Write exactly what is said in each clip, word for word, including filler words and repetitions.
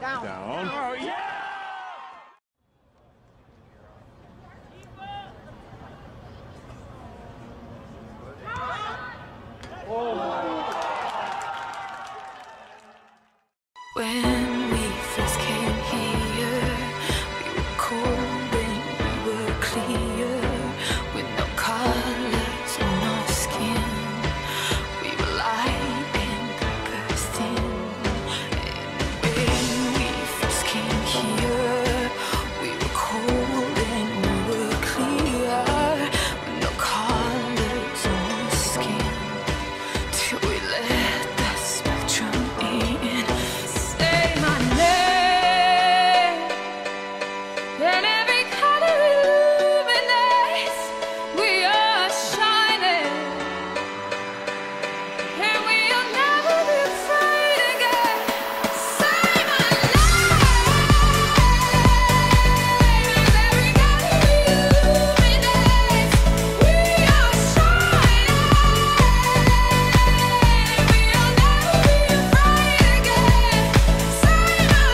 Down. Down. Oh, yeah! When we first came here, we were cold and we were clear, with no colors on our skin. We were light and bursting. And when we first came here, we were cold and we were clear, with no colors on our skin, till we let the spectrum in. And every color illuminates, we are shining, and we'll never be afraid again. Say my name. And every color illuminates, we are shining, and we'll never be afraid again. Say my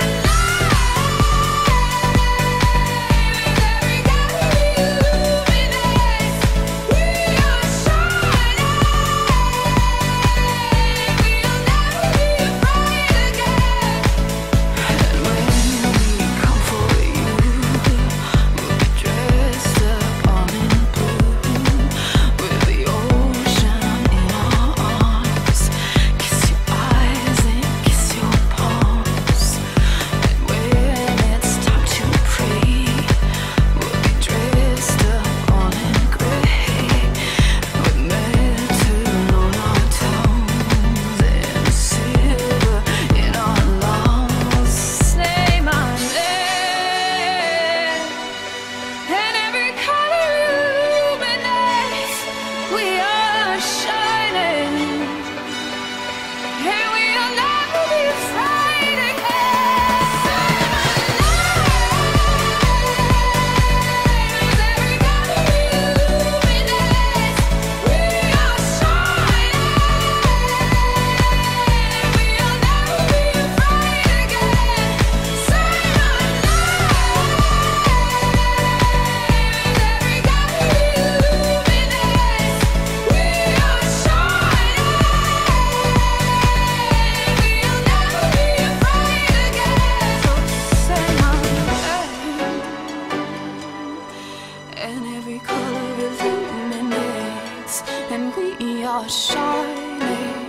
And every color illuminates, and we are shining,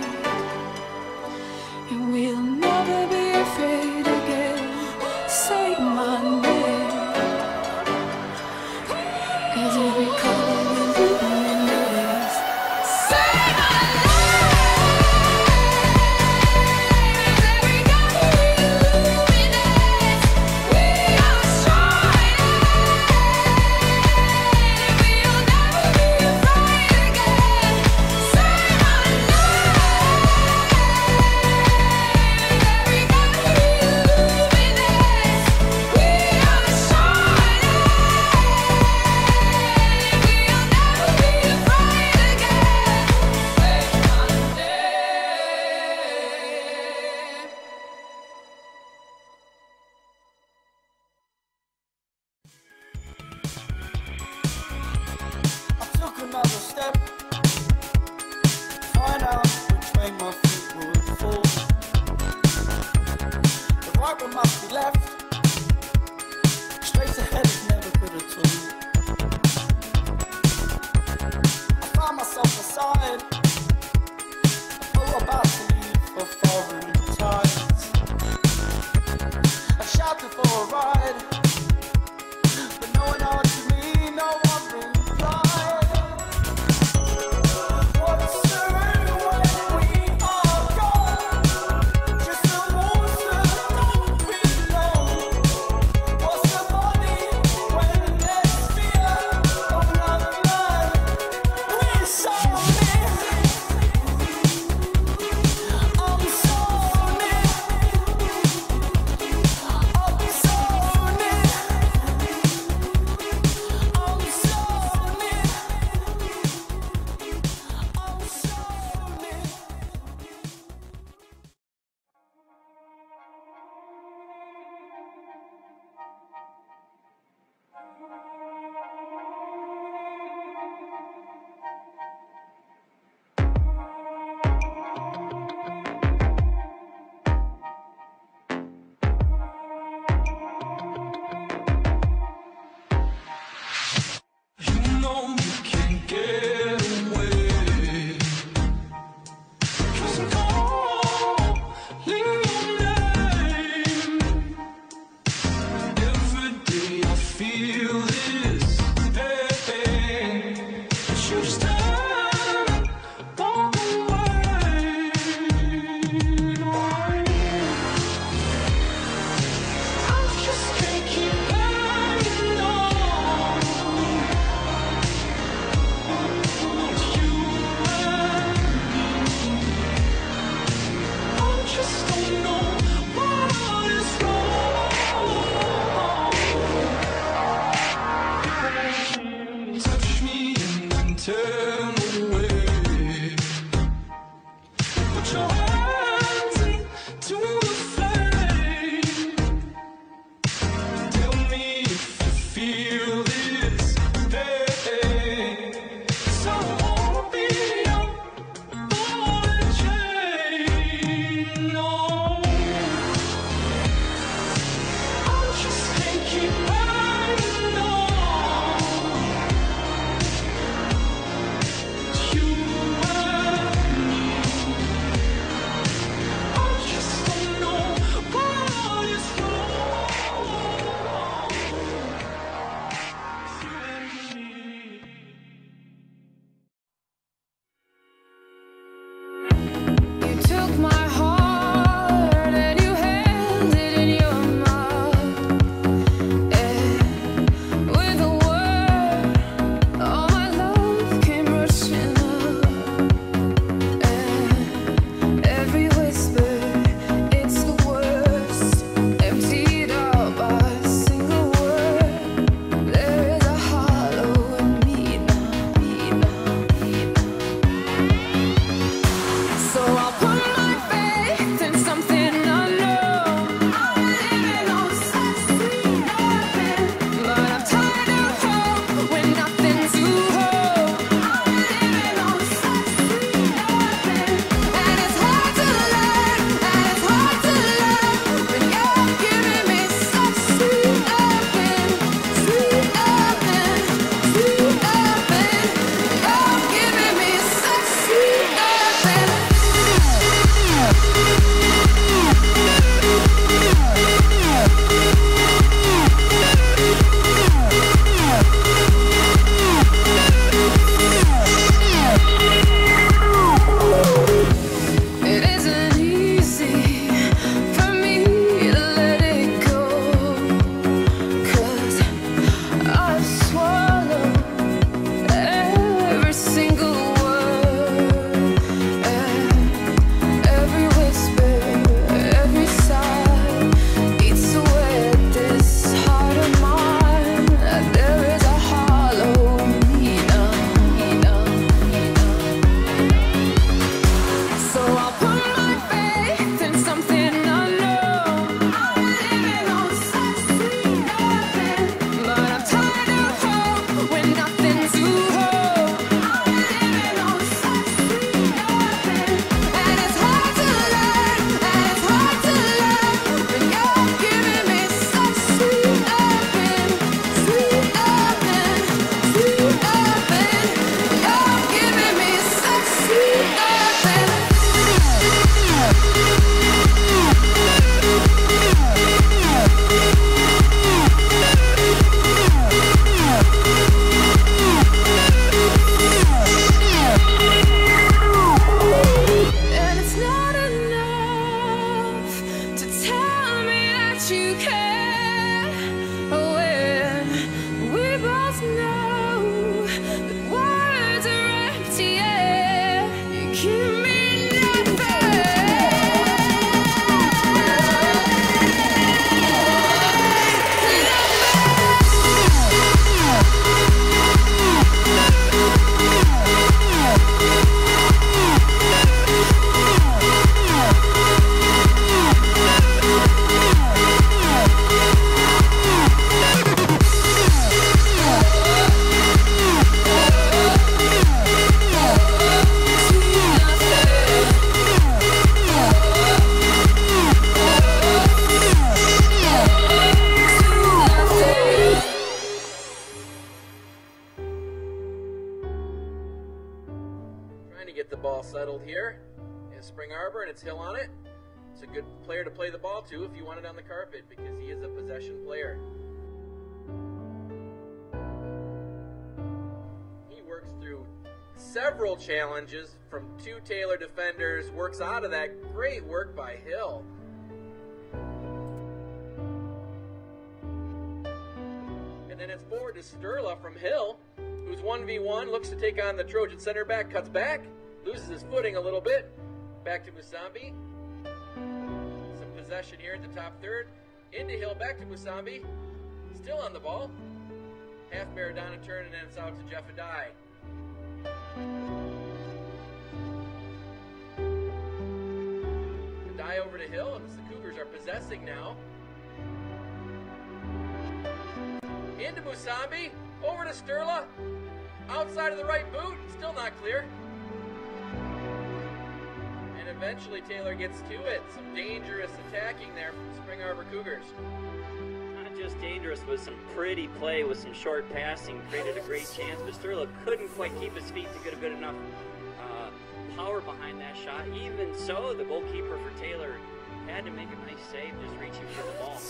and we'll never be afraid again. Say my name. As every color illuminates, say my name. As every color illuminates, we are shining. Another step, find out which way my feet would fall. The right one must be left, straight ahead is never good at all. I found myself aside, I was about to leave for foreign tides. I shouted for a ride, but no one answered me, no one replied. When we are gone, just the water don't we know. your hands into the flame. Tell me if you feel this pain. So I won't be your ball and chain. No, I just can't keep hanging on. You and me, I just don't know what is wrong. You and me. You took my heart and you held it in your mouth. And with a word, all my love came rushing up. And every whisper, it's the worst, emptied out by a single word. There is a hollow in me now, me now, me now. So I'll put my faith in something unknown. I'm living on such sweet nothing, but I'm tired of hope when nothing's to hold. I'm living on such sweet nothing, and it's hard to learn, and it's hard to love when you're giving me such sweet nothing, sweet nothing, sweet nothing. You're giving me such sweet nothing. It isn't easy for me to let it go, 'cause I've swallowed every single word, and every whisper, every sigh eats away at this heart of mine. There is a hollow in me now, me now, me now. So I'll put my faith in something unknown. I'm living on such sweet nothing, but I'm tired of hope when nothing's to hold. I'm living on such sweet nothing, and it's hard to learn, and it's hard to love when you're giving me such sweet nothing, sweet nothing, sweet nothing. You're giving me such sweet nothing. And it's not enough to tell me that you care, when we both know that words are empty air. You give me Trying to get the ball settled here in Spring Arbor, and it's Hill on it. It's a good player to play the ball to if you want it on the carpet, because he is a possession player. He works through several challenges from two Taylor defenders, works out of that. Great work by Hill. And then it's forward to Sturla from Hill, who's one v one, looks to take on the Trojan center back, cuts back, loses his footing a little bit. Back to Musambi. Some possession here at the top third. Into Hill, back to Musambi. Still on the ball. Half Maradona turn, and then it's out to Jeff Adai. over to Hill, and the Cougars are possessing now. Into Musambi, over to Sturla, outside of the right boot, still not clear. And eventually Taylor gets to it. Some dangerous attacking there from the Spring Arbor Cougars. Not just dangerous, with some pretty play, with some short passing, created a great chance, but Sturla couldn't quite keep his feet to get a good enough uh, power behind that shot. Even so, the goalkeeper for Taylor had to make a nice save, just reaching for the ball.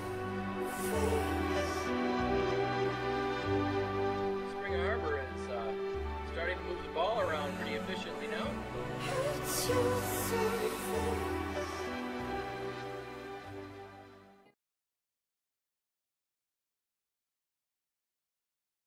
Spring Arbor is uh, starting to move the ball around pretty efficiently now.